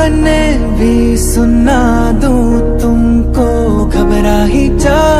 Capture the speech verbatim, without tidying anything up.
बने भी सुना दूं तुमको, घबरा ही जा